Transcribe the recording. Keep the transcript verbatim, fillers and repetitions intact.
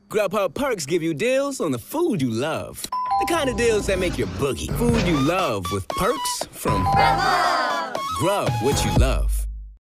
Grubhub perks give you deals on the food you love. The kind of deals that make your boogie. Food you love with perks from Grubhub. Grub what you love.